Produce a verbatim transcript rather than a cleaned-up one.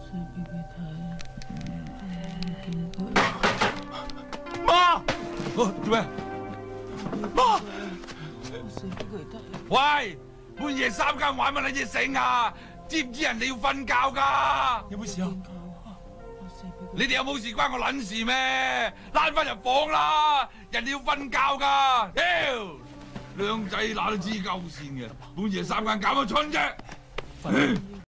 媽，做咩？媽，喂，半夜三更玩乜撚嘢醒啊？知唔知人哋要瞓覺㗎？有冇事啊？你哋有冇事關我撚事咩？躝翻入房啦！人哋要瞓覺㗎。屌，兩仔乸都知鳩線嘅，半夜三更搞乜春啫？